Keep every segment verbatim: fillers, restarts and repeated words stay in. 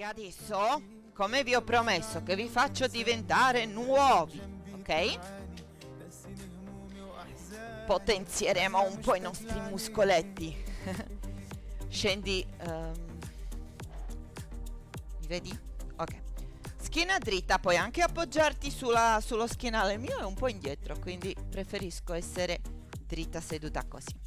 adesso, come vi ho promesso, che vi faccio diventare nuovi, ok? Potenzieremo un po' i nostri muscoletti. Scendi, um... mi vedi? Ok. Schiena dritta, puoi anche appoggiarti sulla, sullo schienale. Il mio è un po' indietro, quindi preferisco essere dritta seduta così.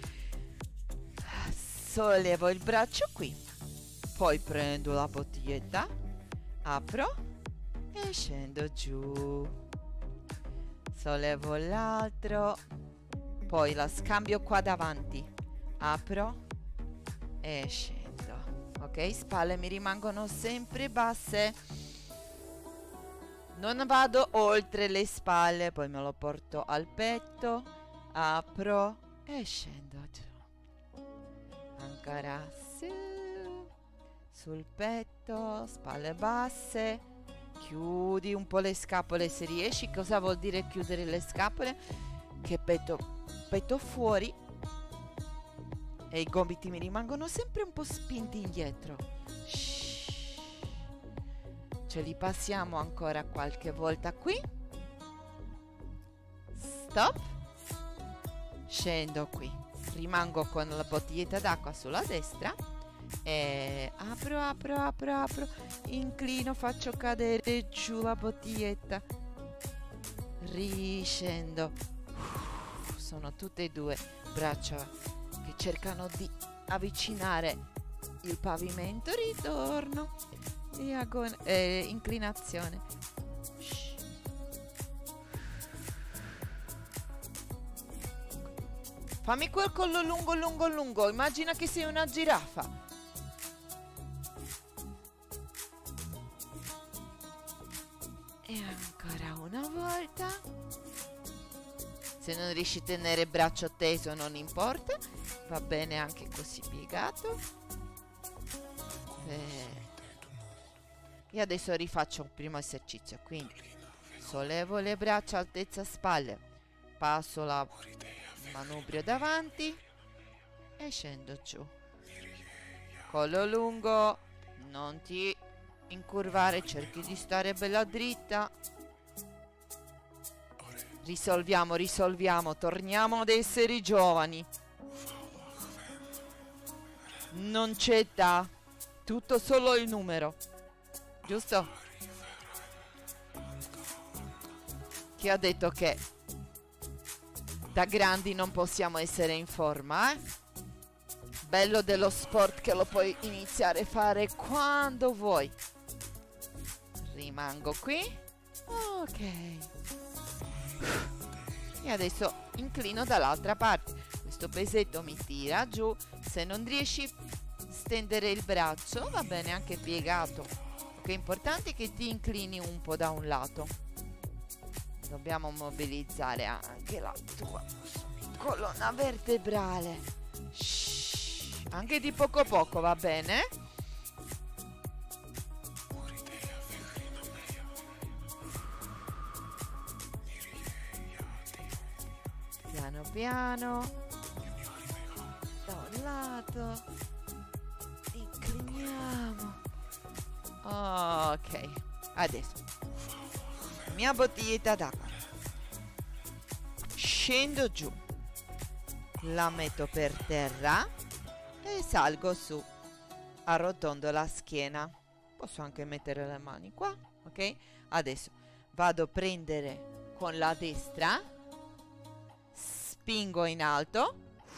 Sollevo il braccio qui, poi prendo la bottiglietta, apro e scendo giù. Sollevo l'altro, poi la scambio qua davanti, apro e scendo. Ok, spalle mi rimangono sempre basse, non vado oltre le spalle, poi me lo porto al petto, apro e scendo giù. Ancora su, sul petto, spalle basse, chiudi un po' le scapole se riesci. Cosa vuol dire chiudere le scapole? Che petto, petto fuori e i gomiti mi rimangono sempre un po' spinti indietro. Shhh. Ce li passiamo ancora qualche volta qui. Stop. Scendo qui. Rimango con la bottiglietta d'acqua sulla destra e apro, apro, apro, apro, inclino, faccio cadere giù la bottiglietta, riscendo. Uff, sono tutte e due braccia che cercano di avvicinare il pavimento, ritorno, diagon- eh, inclinazione. Fammi quel collo lungo, lungo, lungo. Immagina che sei una giraffa. E ancora una volta. Se non riesci a tenere il braccio teso non importa. Va bene anche così piegato. Perfetto. E adesso rifaccio il primo esercizio. Quindi sollevo le braccia altezza spalle. Passo la manubrio davanti e scendo giù. Collo lungo, non ti incurvare, cerchi di stare bella dritta. Risolviamo, risolviamo, torniamo ad essere giovani. Non c'è età, tutto solo il numero, giusto? Chi ha detto che da grandi non possiamo essere in forma, eh? Bello dello sport che lo puoi iniziare a fare quando vuoi. Rimango qui. Ok. E adesso inclino dall'altra parte. Questo pesetto mi tira giù. Se non riesci a stendere il braccio, va bene anche piegato. Ok, importante è che ti inclini un po' da un lato. Dobbiamo mobilizzare anche la tua colonna vertebrale. Shhh. Anche di poco poco, va bene? Piano piano. Da un lato. Incliniamo. Ok. Adesso. Mia bottiglietta d'acqua, scendo giù, la metto per terra e salgo su, arrotondo la schiena, posso anche mettere le mani qua, ok? Adesso vado a prendere con la destra, spingo in alto,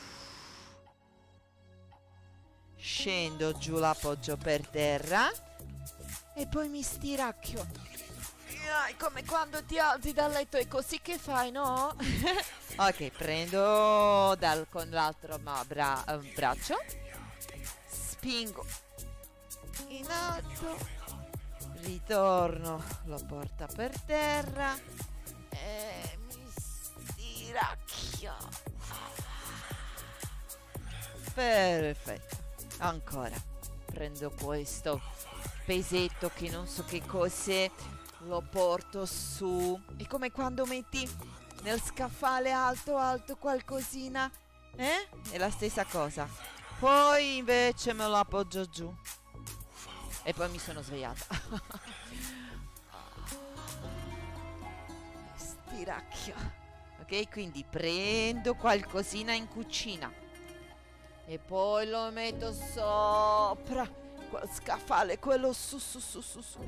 scendo giù, l'appoggio per terra e poi mi stiracchio. Come quando ti alzi dal letto, è così che fai, no? Ok, prendo dal, con l'altro bra uh, braccio, spingo in alto, ritorno, lo porto per terra e mi stiracchio. Perfetto. Ancora prendo questo pesetto che non so che cos'è, lo porto su. È come quando metti nel scaffale alto alto qualcosina, eh? È la stessa cosa. Poi invece me lo appoggio giù e poi mi sono svegliata. Stiracchio. Ok, quindi prendo qualcosina in cucina e poi lo metto sopra quel scaffale, quello su su su su su.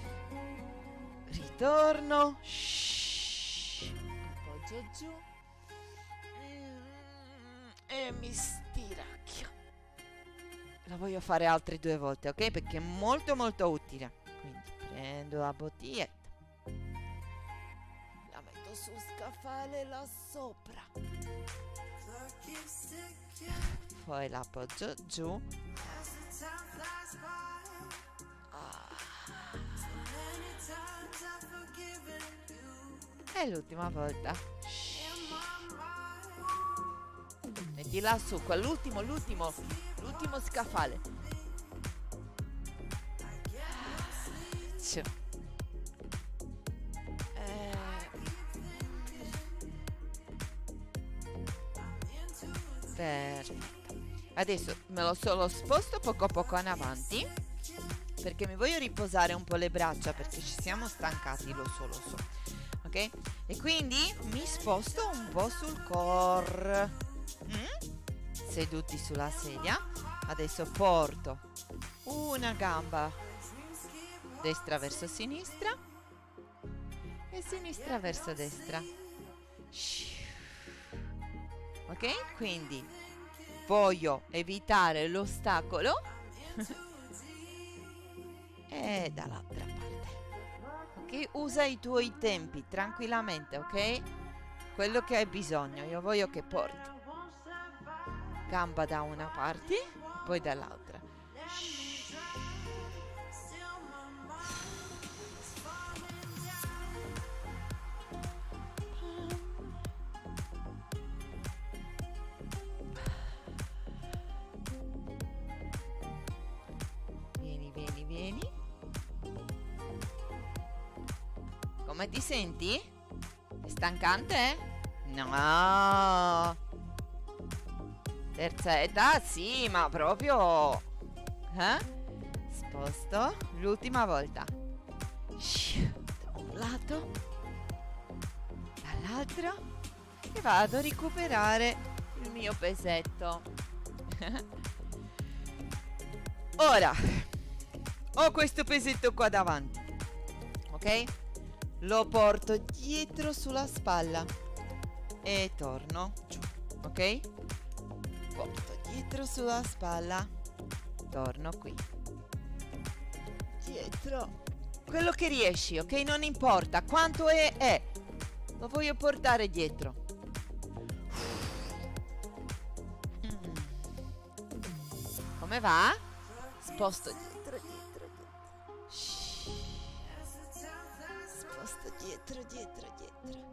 Ritorno. Shhh. Appoggio giù. Mm, e mi stiracchio. La voglio fare altre due volte, ok? Perché è molto molto utile. Quindi prendo la bottiglietta, la metto sul scaffale là sopra, poi la appoggio giù. Ah. E l'ultima volta. Metti là su, quell'ultimo, l'ultimo, l'ultimo scaffale. Ciao. Eh. Perfetto. Adesso me lo solo sposto poco poco in avanti perché mi voglio riposare un po' le braccia perché ci siamo stancati, lo so, lo so. Ok? E quindi mi sposto un po' sul core. Mm? Seduti sulla sedia. Adesso porto una gamba destra verso sinistra e sinistra verso destra. Ok? Quindi voglio evitare l'ostacolo e dall'altra parte. Ok? Usa i tuoi tempi tranquillamente, ok? Quello che hai bisogno. Io voglio che porti gamba da una parte e poi dall'altra. Vieni, vieni, vieni. Come ti senti? È stancante? No. Terzetta, sì, ma proprio... Eh? Sposto. L'ultima volta. Da un lato. Dall'altro. E vado a recuperare il mio pesetto. Ora, ho questo pesetto qua davanti. Ok? Lo porto dietro sulla spalla. E torno giù. Ok? Porto dietro sulla spalla, torno qui, dietro, quello che riesci, ok? Non importa quanto è, è, lo voglio portare dietro. Mm. Come va? Sposto dietro, dietro, dietro. Shhh. Sposto dietro, dietro, dietro.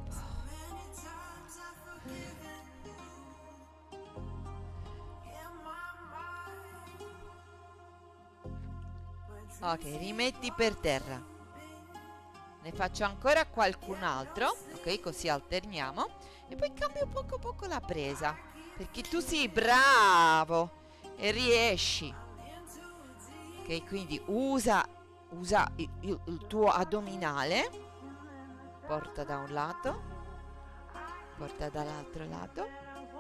Ok, rimetti per terra. Ne faccio ancora qualcun altro, ok? Così alterniamo. E poi cambio poco poco la presa. Perché tu sei bravo e riesci. Ok, quindi usa, usa il, il, il tuo addominale. Porta da un lato. Porta dall'altro lato.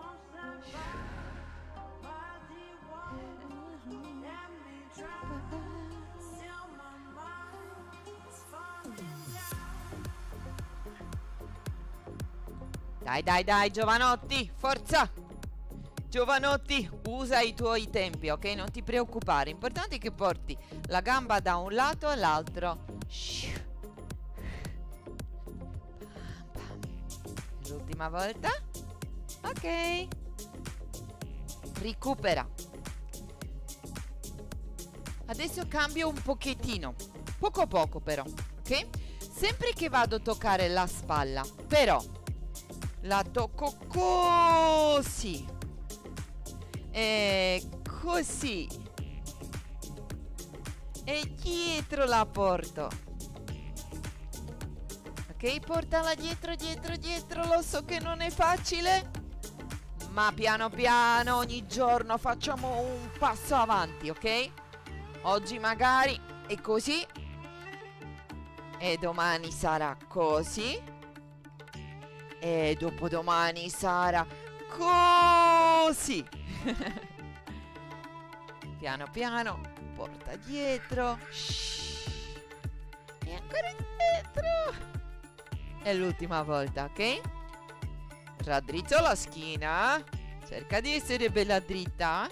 Dai, dai, dai, giovanotti, forza! Giovanotti, usa i tuoi tempi, ok? Non ti preoccupare. L'importante è che porti la gamba da un lato all'altro. L'ultima volta. Ok. Recupera. Adesso cambio un pochettino. Poco poco però, ok? Sempre che vado a toccare la spalla, però la tocco così e così e dietro la porto, ok? Portala dietro, dietro, dietro. Lo so che non è facile, ma piano piano ogni giorno facciamo un passo avanti, ok? Oggi magari è così e domani sarà così e dopodomani sarà così. Piano piano, porta dietro. Shhh. E ancora indietro. E l'ultima volta, ok? Raddrizzo la schiena. Cerca di essere bella dritta.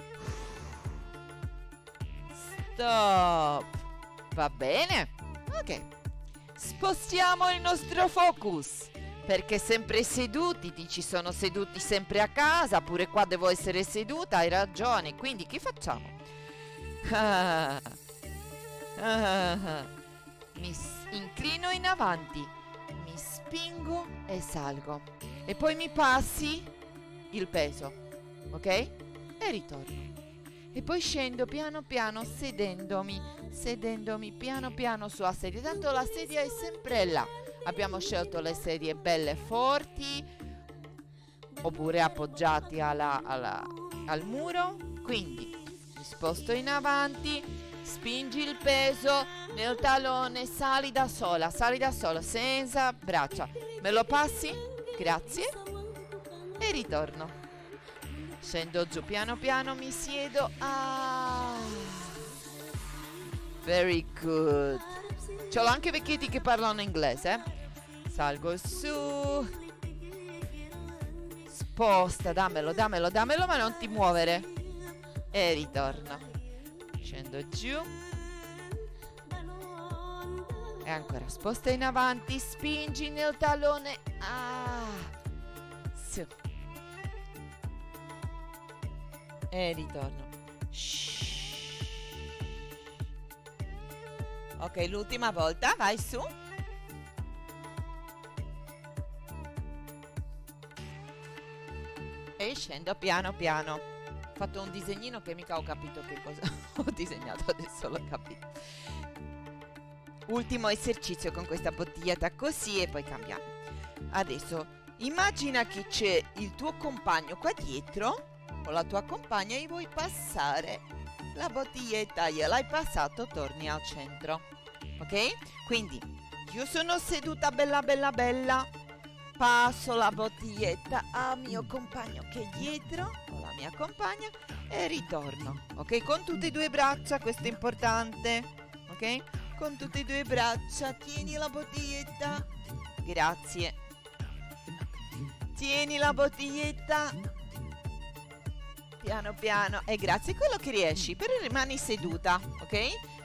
Stop. Va bene? Ok. Spostiamo il nostro focus. Perché sempre seduti, ti ci sono seduti sempre a casa, pure qua devo essere seduta, hai ragione. Quindi che facciamo? Ah, ah, ah. Mi inclino in avanti, mi spingo e salgo. E poi mi passi il peso, ok? E ritorno. E poi scendo piano piano sedendomi, sedendomi piano piano sulla sedia. Tanto la sedia è sempre là. Abbiamo scelto le sedie belle forti oppure appoggiati alla, alla, al muro. Quindi mi sposto in avanti, spingi il peso nel tallone, sali da sola, sali da sola, senza braccia. Me lo passi? Grazie. E ritorno. Scendo giù piano piano, mi siedo. Ah, very good. C'ho anche vecchietti che parlano inglese. Salgo su. Sposta, dammelo, dammelo, dammelo, ma non ti muovere. E ritorno. Scendo giù. E ancora, sposta in avanti, spingi nel tallone. Ah, su. E ritorno. Shhh. Ok, l'ultima volta, vai su. E scendo piano piano. Ho fatto un disegnino che mica ho capito che cosa ho disegnato, adesso l'ho capito. Ultimo esercizio con questa bottiglietta così e poi cambiamo. Adesso immagina che c'è il tuo compagno qua dietro o la tua compagna e vuoi passare la bottiglietta, gliel'hai passato, torni al centro, ok? Quindi io sono seduta bella bella bella, passo la bottiglietta al mio compagno che è dietro o la mia compagna e ritorno, ok? Con tutte e due braccia, questo è importante, ok? Con tutte e due braccia, tieni la bottiglietta, grazie, tieni la bottiglietta. Piano piano e grazie quello che riesci, però rimani seduta, ok?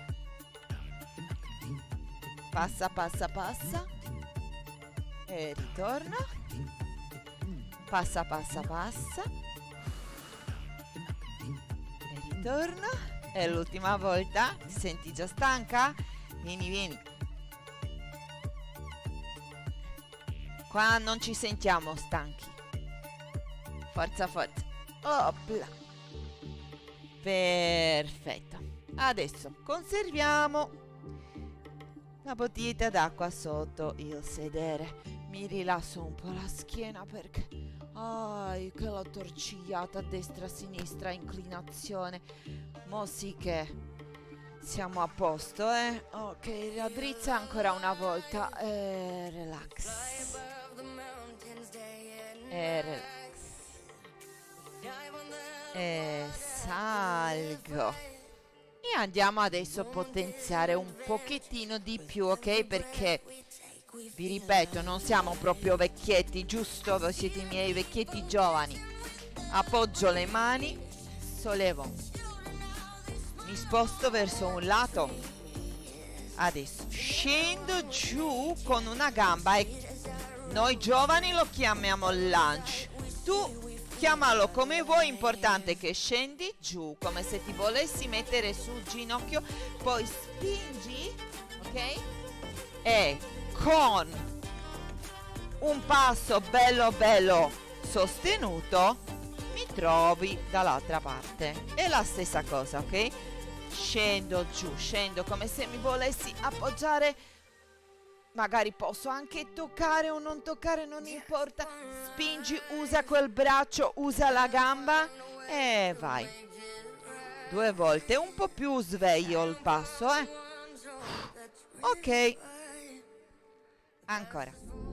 Passa, passa, passa e ritorna. Passa, passa, passa e ritorna. E l'ultima volta. Ti senti già stanca? Vieni, vieni. Qua non ci sentiamo stanchi. Forza, forza. Opla. Perfetto. Adesso conserviamo la bottiglietta d'acqua sotto il sedere. Mi rilasso un po' la schiena perché ai che l'ho torcigliata a destra a sinistra, inclinazione. Mo sì che siamo a posto, eh. Ok, raddrizza ancora una volta e relax. E relax. E salgo. E andiamo adesso a potenziare un pochettino di più, ok? Perché vi ripeto, non siamo proprio vecchietti, giusto? Voi siete i miei vecchietti giovani. Appoggio le mani, sollevo, mi sposto verso un lato. Adesso scendo giù con una gamba e noi giovani lo chiamiamo lunge. Tu chiamalo come vuoi, importante che scendi giù come se ti volessi mettere sul ginocchio, poi spingi, ok? E con un passo bello bello sostenuto mi trovi dall'altra parte. È la stessa cosa, ok? Scendo giù, scendo come se mi volessi appoggiare. Magari posso anche toccare o non toccare, non importa. Spingi, usa quel braccio, usa la gamba e vai. Due volte, un po' più sveglio il passo, eh. Ok. Ancora.